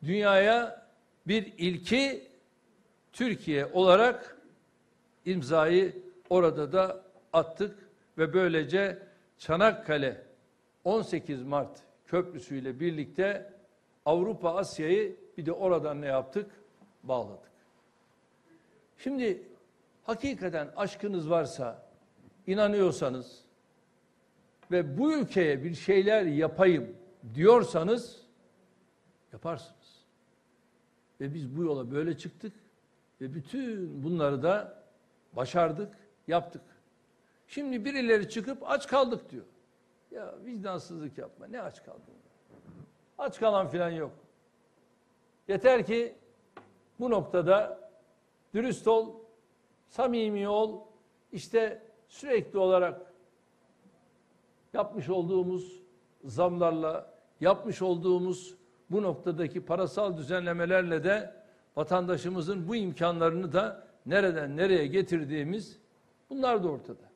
dünyaya bir ilki Türkiye olarak imzayı orada da attık ve böylece Çanakkale 18 Mart köprüsüyle birlikte Avrupa Asya'yı bir de oradan ne yaptık? Bağladık. Şimdi hakikaten aşkınız varsa, inanıyorsanız ve bu ülkeye bir şeyler yapayım diyorsanız yaparsınız. Ve biz bu yola böyle çıktık ve bütün bunları da başardık, yaptık. Şimdi birileri çıkıp aç kaldık diyor. Ya vicdansızlık yapma. Ne aç kaldın? Aç kalan filan yok. Yeter ki bu noktada dürüst ol, samimi ol. İşte sürekli olarak yapmış olduğumuz zamlarla, yapmış olduğumuz bu noktadaki parasal düzenlemelerle de vatandaşımızın bu imkanlarını da nereden nereye getirdiğimiz bunlar da ortada.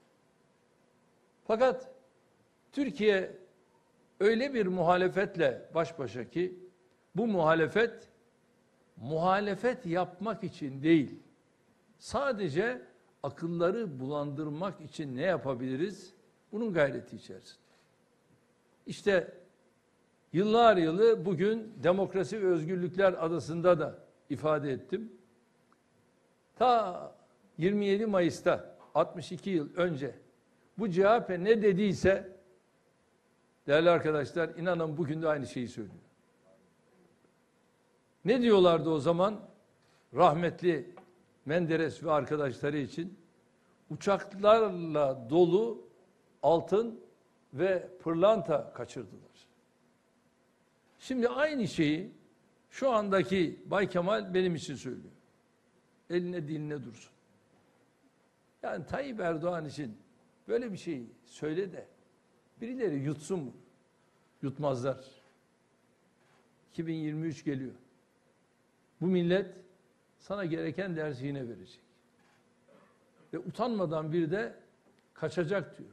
Fakat Türkiye öyle bir muhalefetle baş başa ki bu muhalefet yapmak için değil, sadece akılları bulandırmak için ne yapabiliriz? Bunun gayreti içerisinde. İşte yıllar yılı bugün Demokrasi ve Özgürlükler Adası'nda da ifade ettim. Ta 27 Mayıs'ta 62 yıl önce bu CHP ne dediyse değerli arkadaşlar inanın bugün de aynı şeyi söylüyor. Ne diyorlardı o zaman? Rahmetli Menderes ve arkadaşları için uçaklarla dolu altın ve pırlanta kaçırdılar. Şimdi aynı şeyi şu andaki Bay Kemal benim için söylüyor. Eline diline dursun. Yani Tayyip Erdoğan için böyle bir şey söyle de birileri yutsun mu? Yutmazlar. 2023 geliyor. Bu millet sana gereken dersi yine verecek. Ve utanmadan bir de kaçacak diyor.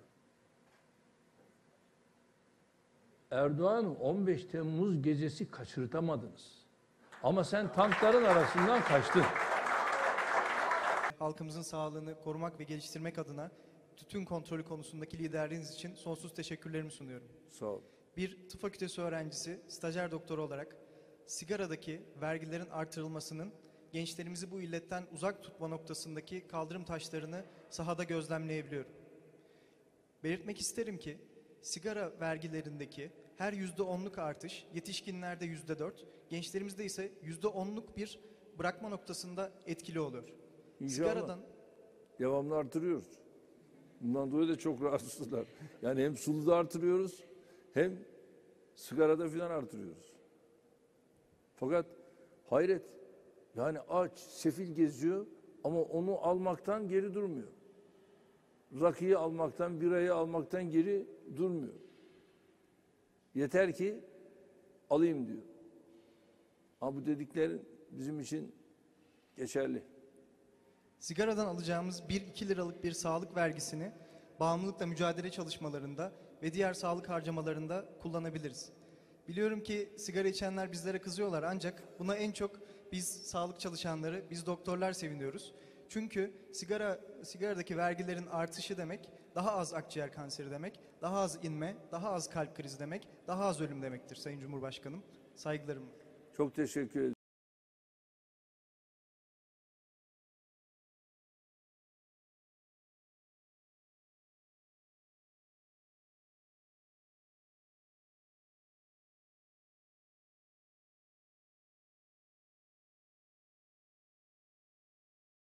Erdoğan'ı 15 Temmuz gecesi kaçırtamadınız. Ama sen tankların arasından kaçtın. Halkımızın sağlığını korumak ve geliştirmek adına tütün kontrolü konusundaki liderliğiniz için sonsuz teşekkürlerimi sunuyorum. Sağ ol. Bir tıp fakültesi öğrencisi, stajyer doktor olarak sigaradaki vergilerin artırılmasının gençlerimizi bu illetten uzak tutma noktasındaki kaldırım taşlarını sahada gözlemleyebiliyorum. Belirtmek isterim ki sigara vergilerindeki her %10'luk artış yetişkinlerde %4, gençlerimizde ise %10'luk bir bırakma noktasında etkili oluyor. İnşallah. Sigaradan Devamlı artırıyoruz. Bundan dolayı da çok rahatsızlar. Yani hem suluda artırıyoruz hem sigarada filan artırıyoruz. Fakat hayret. Yani aç, sefil geziyor ama onu almaktan geri durmuyor. Rakıyı almaktan, birayı almaktan geri durmuyor. Yeter ki alayım diyor. Ama bu dediklerin bizim için geçerli. sigaradan alacağımız 1-2 liralık bir sağlık vergisini bağımlılıkla mücadele çalışmalarında ve diğer sağlık harcamalarında kullanabiliriz. Biliyorum ki sigara içenler bizlere kızıyorlar ancak buna en çok biz sağlık çalışanları, biz doktorlar seviniyoruz. Çünkü sigaradaki vergilerin artışı demek daha az akciğer kanseri demek, daha az inme, daha az kalp krizi demek, daha az ölüm demektir Sayın Cumhurbaşkanım. Saygılarım. Çok teşekkür ederim.